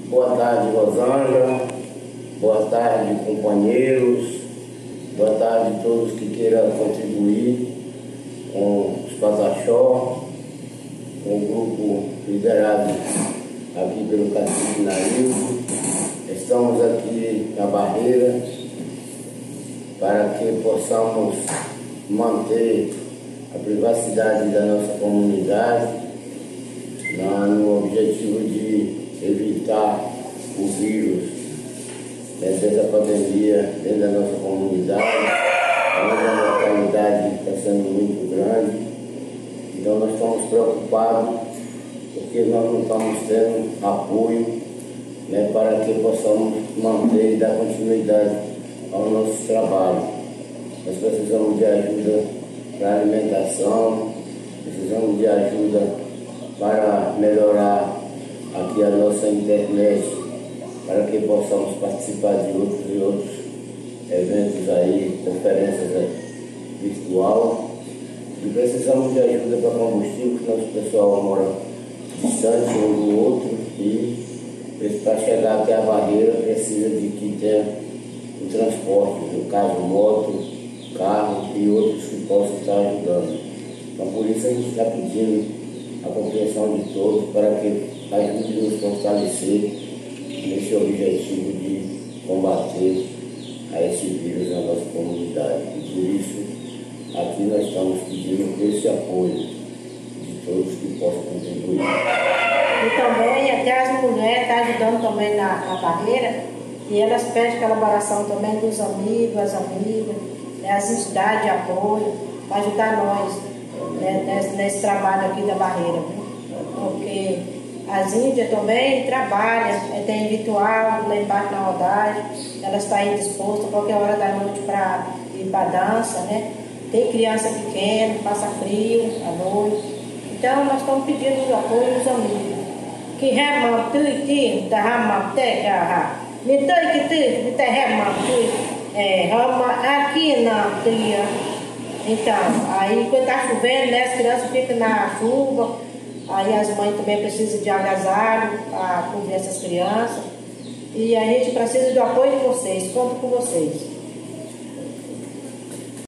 Boa tarde, Rosângela. Boa tarde, companheiros. Boa tarde a todos que queiram contribuir com os Pataxó, com o grupo liderado aqui pelo Cacique Naildo. Estamos aqui na Barreira para que possamos manter a privacidade da nossa comunidade no objetivo de evitar o vírus dessa pandemia dentro da nossa comunidade, onde a mortalidade está sendo muito grande. Então nós estamos preocupados porque nós não estamos tendo apoio, para que possamos manter e dar continuidade ao nosso trabalho. Nós precisamos de ajuda para alimentação, precisamos de ajuda para melhorar aqui a nossa internet, para que possamos participar de outros eventos aí, conferências virtual. E precisamos de ajuda para combustível, porque nosso pessoal mora distante um do outro e para chegar até a Barreira precisa de que tenha o transporte, no caso moto, carro e outros que possam estar ajudando. Então por isso a gente está pedindo a compreensão de todos para que ajude nos fortalecer nesse objetivo de combater a esse vírus na nossa comunidade. E por isso aqui nós estamos pedindo esse apoio de todos que possam contribuir. E também até as mulheres estão ajudando também na Barreira, e elas pedem colaboração também dos amigos, as amigas, as entidades de apoio, para ajudar nós nesse trabalho aqui da Barreira. Porque as índias também trabalham, tem ritual lá embaixo na rodagem, elas estão aí dispostas a qualquer hora da noite para ir para dança, Tem criança pequena, passa frio à noite. Então nós estamos pedindo o apoio dos amigos. Que remam tuitinho, da rama teca, me dói que tu, me tá remam rama aqui na tria. Então, aí quando está chovendo, as crianças ficam na chuva, aí as mães também precisam de agasalho para cobrir essas crianças. E a gente precisa do apoio de vocês, conto com vocês.